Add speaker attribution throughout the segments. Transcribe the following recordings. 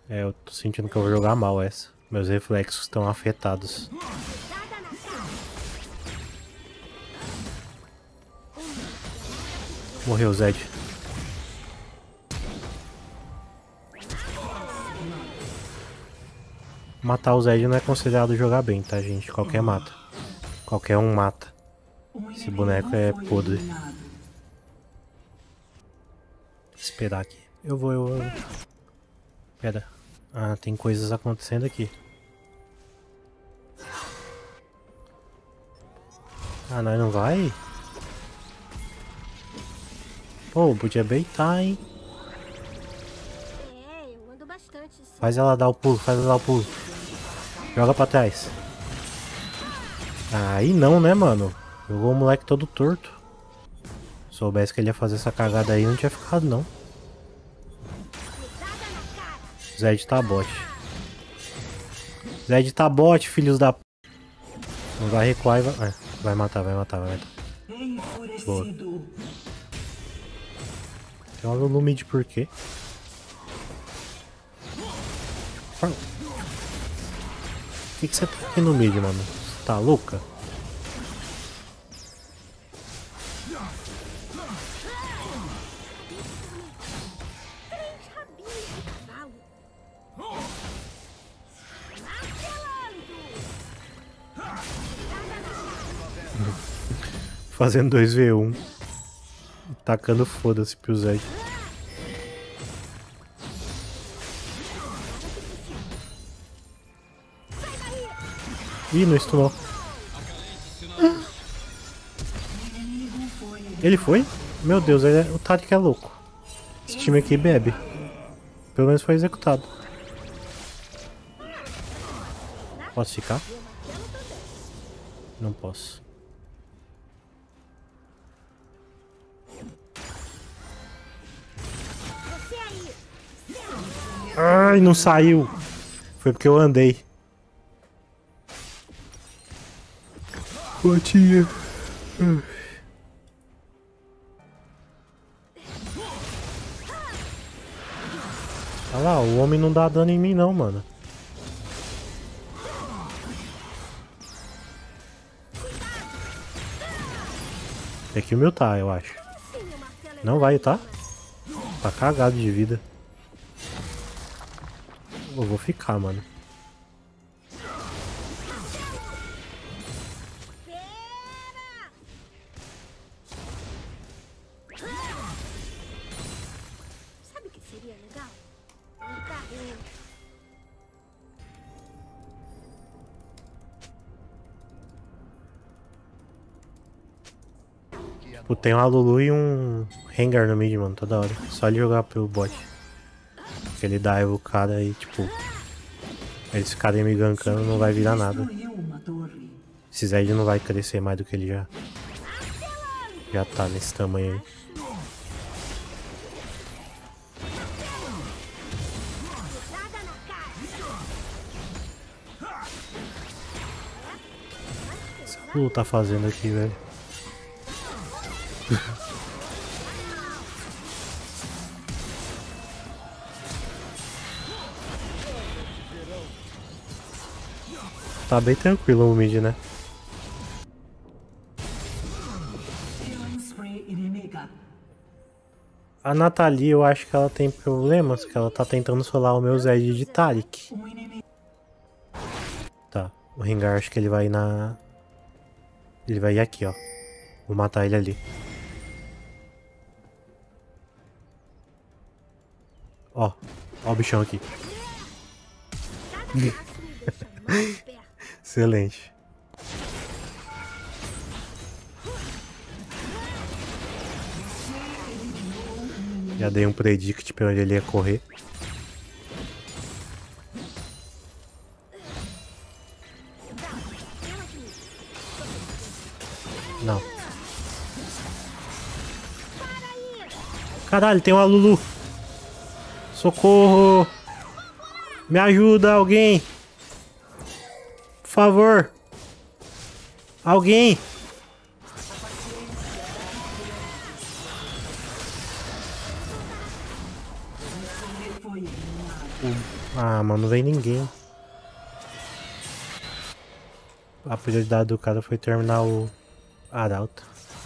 Speaker 1: É, eu tô sentindo que eu vou jogar mal essa. Meus reflexos estão afetados. Morreu o Zed. Matar o Zed não é considerado jogar bem, tá, gente? Qualquer mata. Qualquer um mata. Esse boneco é podre. Esperar aqui. Eu vou. Pera. Ah, tem coisas acontecendo aqui. Ah, nós não vai? Pô, podia baitar, hein?
Speaker 2: Eu ando bastante.
Speaker 1: Faz ela dar o pulo, faz ela dar o pulo. Joga pra trás. Aí não, né, mano? Jogou o moleque todo torto. Se soubesse que ele ia fazer essa cagada aí, não tinha ficado, não. Zed tá bot. Zed tá bot, filhos da... Não vai recuar e vai... vai matar, vai matar, vai matar. Boa. Tem uma Lulu mid por quê? Por que você tá aqui no mid, mano? Você tá louca? Fazendo 2v1. Tacando foda-se pro Zed. Ih, não stunou. Ele foi? Meu Deus, o Tadic é louco. Esse time aqui bebe. Pelo menos foi executado. Posso ficar? Não posso. Ai, não saiu. Foi porque eu andei. Botinha. Olha lá, o homem não dá dano em mim não, mano. É que o meu tá, eu acho. Não vai, tá? Tá cagado de vida. Eu vou ficar, mano.
Speaker 2: Sabe o que seria legal? Um carrinho.
Speaker 1: Pô, tem uma Lulu e um Rengar no mid, mano, toda hora. Só ele jogar pelo bot. Porque ele dá a evocada e, tipo... Eles ficarem me gankando, não vai virar nada. Esse Zed não vai crescer mais do que ele já tá nesse tamanho aí. O que essa Lulu tá fazendo aqui, velho? Tá bem tranquilo o mid, né? A Nathalie, eu acho que ela tem problemas, que ela tá tentando solar o meu Zed de Taric. Tá, o Rengar acho que ele vai na... Ele vai ir aqui, ó. Vou matar ele ali. Ó, ó o bichão aqui. Excelente. Já dei um predict pra onde ele ia correr. Não. Caralho, tem uma Lulu. Socorro. Me ajuda, alguém. Por favor. Alguém. Ah, mano, não vem ninguém. A prioridade do cara foi terminar o Arauto.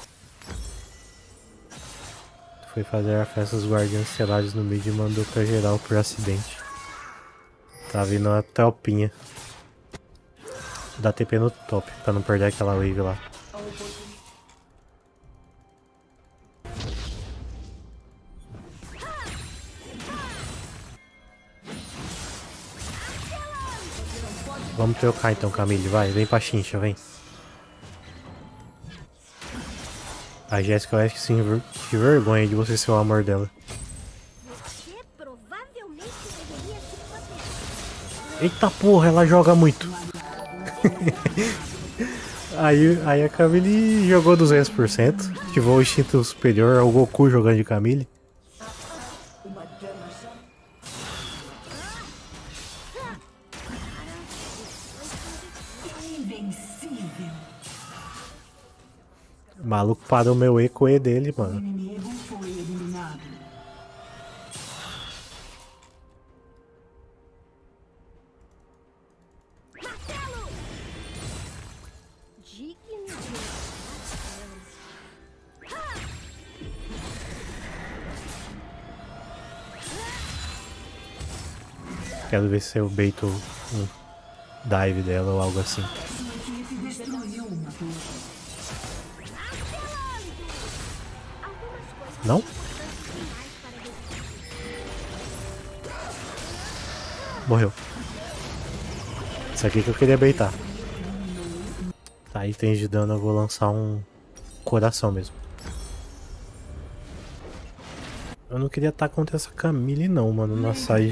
Speaker 1: Foi fazer a festa dos guardiões selados no mid e mandou pra geral por acidente. Tá vindo a tropinha. Dá TP no top, pra não perder aquela wave lá. Vamos trocar então, Camille, vai, vem pra chincha, vem. A Jéssica, eu acho que sim, que vergonha de você ser o amor dela.
Speaker 2: Você provavelmente deveria se proteger.
Speaker 1: Eita porra, ela joga muito. aí a Camille jogou 200%. Ativou o instinto superior ao Goku jogando de Camille.
Speaker 3: Invencível.
Speaker 1: O maluco parou meu E com o E dele,
Speaker 3: O
Speaker 1: mano.
Speaker 3: inimigo foi eliminado.
Speaker 2: Martelo! Digno de
Speaker 1: Quero ver se eu baito um dive dela ou algo assim.
Speaker 3: Sua equipe destruiu uma torre.
Speaker 2: algumas coisas
Speaker 1: Não?
Speaker 2: importantes demais para decidir.
Speaker 1: Morreu. Isso aqui que eu queria baitar. Tá, itens de dano eu vou lançar um coração mesmo. Eu não queria estar contra essa Camille não, mano, na side.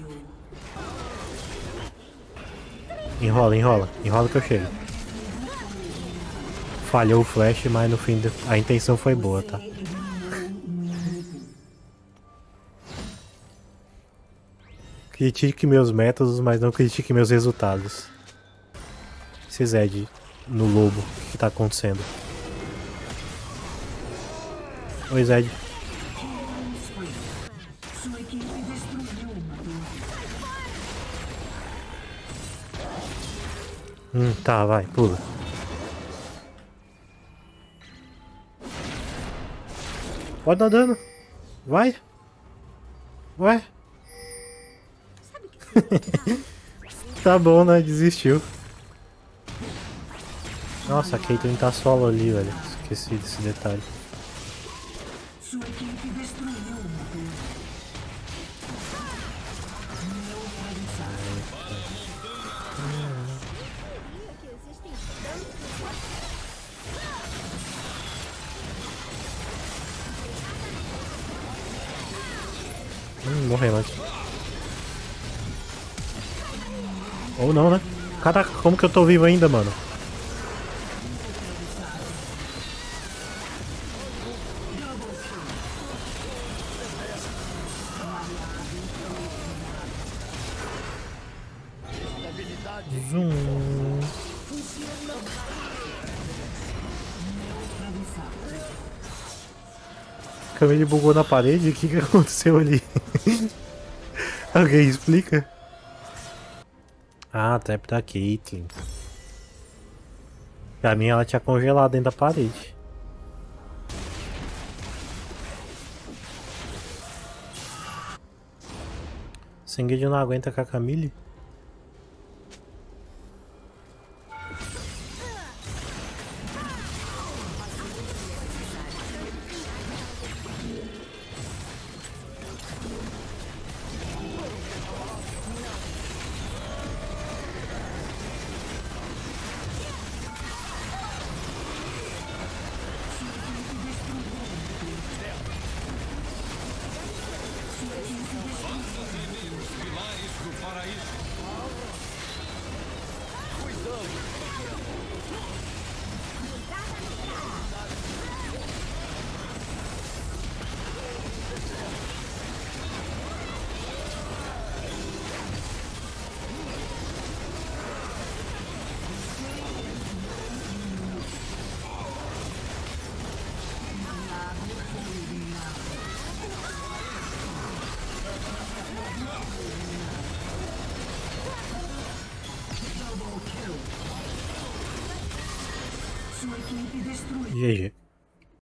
Speaker 1: Enrola, enrola. Enrola que eu chego. Falhou o flash, mas no fim a intenção foi boa, tá? Critique meus métodos, mas não critique meus resultados. Esse Zed no lobo, o que tá acontecendo? Oi, Zed.
Speaker 3: Sua equipe destruiu uma torre.
Speaker 1: Tá, vai, pula. Pode dar dano. Vai. Ué.
Speaker 2: Sabe o que seria legal?
Speaker 1: Tá bom, né? Desistiu. Nossa, a Caitlyn tá solo ali, velho. Esqueci desse detalhe.
Speaker 3: Sua equipe destruiu uma torre.
Speaker 2: Que existem tantos.
Speaker 1: Morreu antes. Ou não, né? Caraca, como que eu tô vivo ainda, mano? Zoom. Camille bugou na parede? O que aconteceu ali? Alguém explica? Ah, trap da Caitlyn. Pra mim ela tinha congelado dentro da parede. Sangue não aguenta com a Camille?
Speaker 3: Sua equipe destruiu.
Speaker 1: GG.